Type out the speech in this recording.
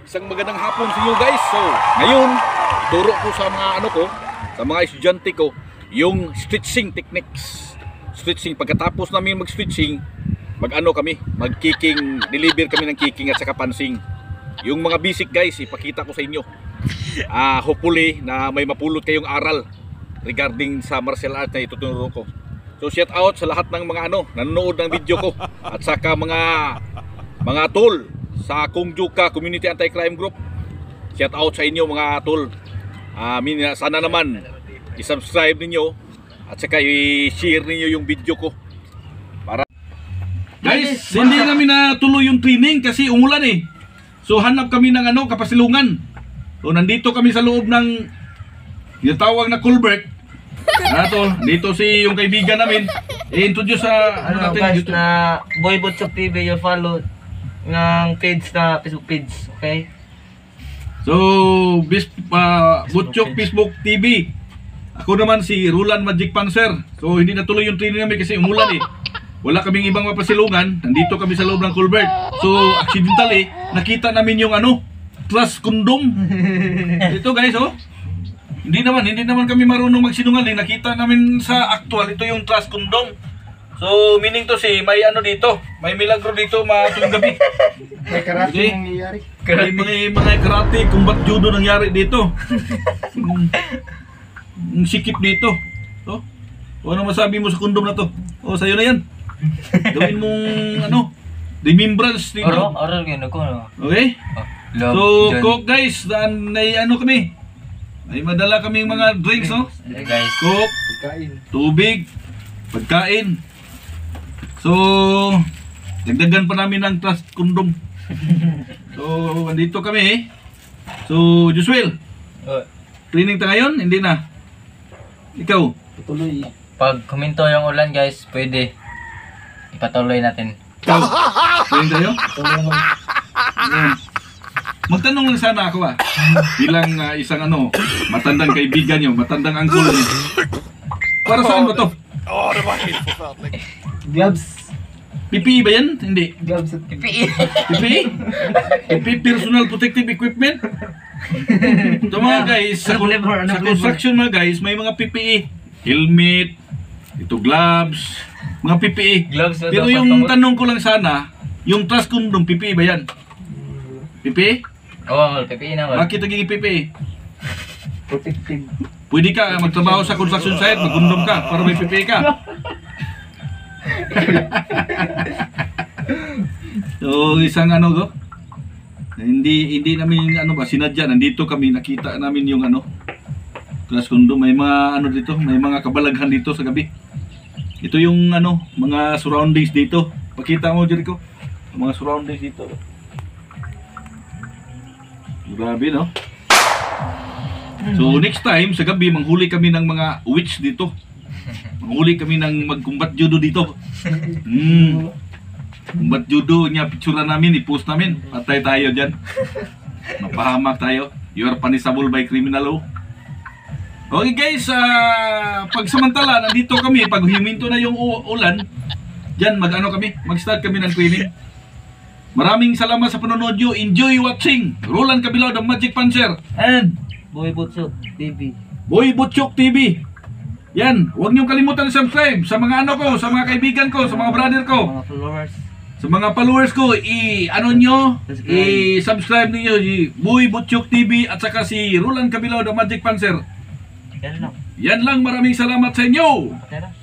Isang magandang hapon sa inyo guys. So, ngayon, ituro ko sa mga sa mga estudyante ko, yung stretching techniques. Stretching, pagkatapos namin mag-stretching, mag-kicking, deliver kami ng kicking at saka pansing. Yung mga basic guys, ipakita ko sa inyo. Hopefully na may mapulot kayong aral regarding sa martial art na ituturo ko. So shout out sa lahat ng mga nanonood ng video ko at saka mga tol sa Kung Juka Community Anti-Crime Group. Shout out sa inyo mga tol. Sana naman i-subscribe ninyo at saka i-share ninyo yung video ko. Para guys, hindi namin natuloy yung training kasi umulan eh. So hanap kami ng kapasilungan. So nandito kami sa loob ng tinatawag na Colbert. Dito si yung kaibigan namin. I-introduce sa guys, YouTube na Boy Butchok TV, your follow ng page na Facebook page, okay? So, Butchok Facebook TV. Ako naman si Roland Magic Panzer. So, hindi natuloy yung training namin kasi umulan eh. Wala kaming ibang mapasilungan. Nandito kami sa loob ng Colbert. So, accidentally, nakita namin yung trust condom. Ito guys, oh. Hindi naman kami marunong magsinungaling. Nakita namin sa actual, ito yung trust condom. So, meaning to say, may dito. May milagro dito tuwing gabi. May karate nangyayari. May mga karate, combat judo nangyari dito. Ang sikip dito. So, ano masabi mo sa kondom na to? O, sa'yo na yan. Gawin mong remembrance dito. Oral yun ako. Okay? So, Coke guys, may kami. May madala kaming mga drinks, no? Guys. Coke, tubig, pagkain. So, dagdagan pa namin ng trust condom. So, andito kami eh. So, Josuel, training ta ngayon? Hindi na. Ikaw? Tuloy. Pag huminto yung ulan guys, pwede ipatuloy natin. Ikaw? Training tayo? Tuloy naman. Magtanong lang sana ako bilang isang matandang kaibigan nyo, matandang angkol nyo. Para saan ba to? Gloves. PPE ba yan? Hindi. Gloves at PPE. PPE? PPE, Personal Protective Equipment? Ito mga guys, sa construction mga guys, may mga PPE. Helmet, ito gloves, mga PPE. Gloves. Pero yung tanong ko lang sana, yung trust condom, PPE ba yan? PPE? Oo, PPE naman. Bakit naging PPE? protective. Pwede ka magtrabaho sa construction site, magkondom ka para may PPE ka. So isang hindi namin sinadya, nandito kami, nakita namin yung trust condom. May mga dito, may mga kabalaghan dito sa gabi. Ito yung mga surroundings dito. Pakita mo Jericho, mga surroundings dito. Grabe, no? So next time sa gabi manghuli kami ng mga witch dito. Manghuli kami ng mag-combat judo dito. Combat judo niya, picture namin, i-post namin. Patay tayo diyan. Mapahamak tayo. You are punishable by criminal law. Okay guys, pagsamantala nandito kami, pag huminto na yung ulan, diyan mag-start kami ng training. Maraming salamat sa panonood nyo. Enjoy watching. Roland Cabilao, the Magic Panzer. And Boy Butchok TV. Boy Butchok TV. Yan. Huwag nyo kalimutan subscribe sa mga sa mga kaibigan ko, sa mga brother ko. Mga followers. Sa mga followers ko, i-subscribe ninyo si Boy Butchok TV at saka si Roland Cabilao, the Magic Panzer. Yan lang. Yan lang. Maraming salamat sa inyo. Tara.